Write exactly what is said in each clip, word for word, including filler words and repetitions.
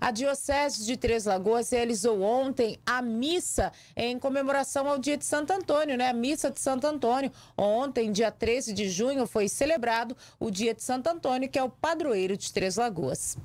A Diocese de Três Lagoas realizou ontem a missa em comemoração ao dia de Santo Antônio, né? A missa de Santo Antônio. Ontem, dia treze de junho, foi celebrado o dia de Santo Antônio, que é o padroeiro de Três Lagoas.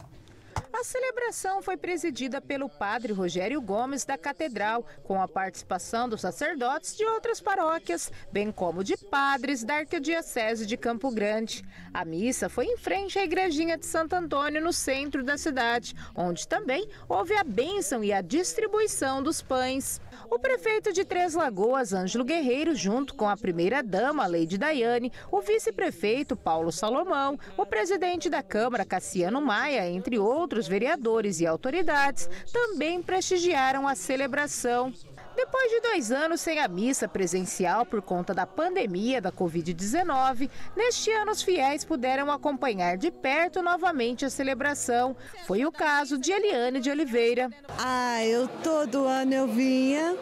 A celebração foi presidida pelo padre Rogério Gomes da Catedral, com a participação dos sacerdotes de outras paróquias, bem como de padres da Arquidiocese de Campo Grande. A missa foi em frente à igrejinha de Santo Antônio, no centro da cidade, onde também houve a bênção e a distribuição dos pães. O prefeito de Três Lagoas, Ângelo Guerreiro, junto com a primeira-dama, Leide Daiane, o vice-prefeito, Paulo Salomão, o presidente da Câmara, Cassiano Maia, entre outros vereadores e autoridades, também prestigiaram a celebração. Depois de dois anos sem a missa presencial por conta da pandemia da covid dezenove, neste ano os fiéis puderam acompanhar de perto novamente a celebração. Foi o caso de Eliane de Oliveira. Ah, eu todo ano eu vinha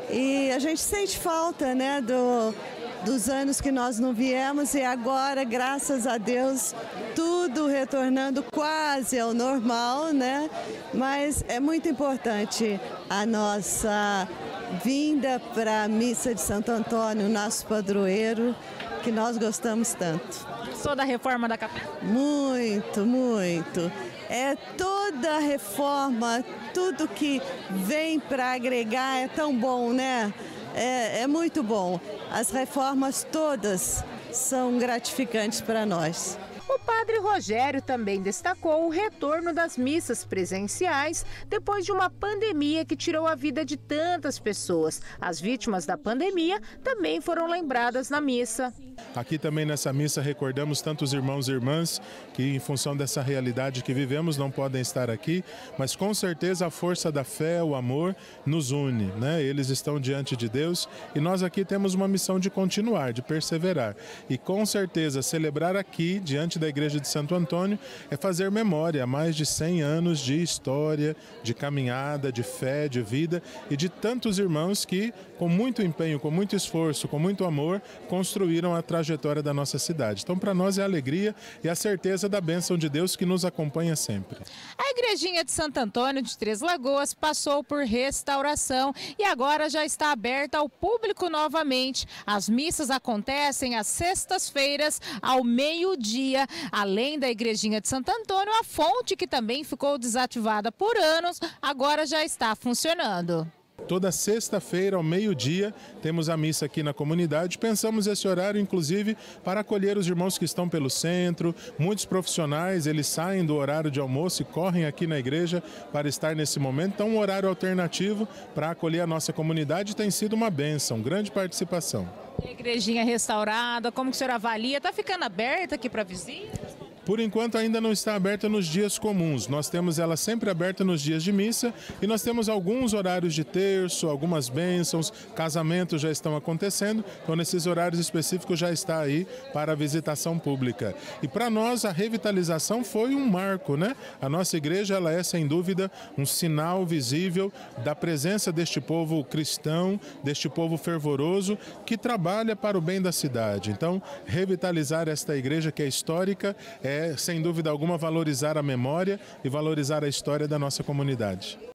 e a gente sente falta, né, do... dos anos que nós não viemos, e agora, graças a Deus, tudo retornando quase ao normal, né? Mas é muito importante a nossa vinda para a missa de Santo Antônio, nosso padroeiro, que nós gostamos tanto. Gostou da reforma da capela? Muito, muito. É toda a reforma, tudo que vem para agregar é tão bom, né? É, é muito bom. As reformas todas são gratificantes para nós. O padre Rogério também destacou o retorno das missas presenciais depois de uma pandemia que tirou a vida de tantas pessoas. As vítimas da pandemia também foram lembradas na missa. Aqui também nessa missa recordamos tantos irmãos e irmãs que, em função dessa realidade que vivemos, não podem estar aqui, mas com certeza a força da fé, o amor, nos une, né? Eles estão diante de Deus e nós aqui temos uma missão de continuar, de perseverar. E com certeza celebrar aqui, diante da Igreja de Santo Antônio, é fazer memória a mais de cem anos de história, de caminhada, de fé, de vida e de tantos irmãos que, com muito empenho, com muito esforço, com muito amor, construíram a trajetória da nossa cidade. Então, para nós é a alegria e a certeza da bênção de Deus que nos acompanha sempre. A igrejinha de Santo Antônio de Três Lagoas passou por restauração e agora já está aberta ao público novamente. As missas acontecem às sextas-feiras, ao meio-dia. Além da igrejinha de Santo Antônio, a fonte, que também ficou desativada por anos, agora já está funcionando. Toda sexta-feira, ao meio-dia, temos a missa aqui na comunidade. Pensamos esse horário, inclusive, para acolher os irmãos que estão pelo centro. Muitos profissionais, eles saem do horário de almoço e correm aqui na igreja para estar nesse momento. Então, um horário alternativo para acolher a nossa comunidade tem sido uma bênção, grande participação. A igrejinha restaurada, como que o senhor avalia? Está ficando aberta aqui para visitas? Por enquanto ainda não está aberta nos dias comuns, nós temos ela sempre aberta nos dias de missa e nós temos alguns horários de terço, algumas bênçãos, casamentos já estão acontecendo, então nesses horários específicos já está aí para a visitação pública. E para nós a revitalização foi um marco, né? A nossa igreja ela é sem dúvida um sinal visível da presença deste povo cristão, deste povo fervoroso que trabalha para o bem da cidade. Então revitalizar esta igreja que é histórica é É, sem dúvida alguma, valorizar a memória e valorizar a história da nossa comunidade.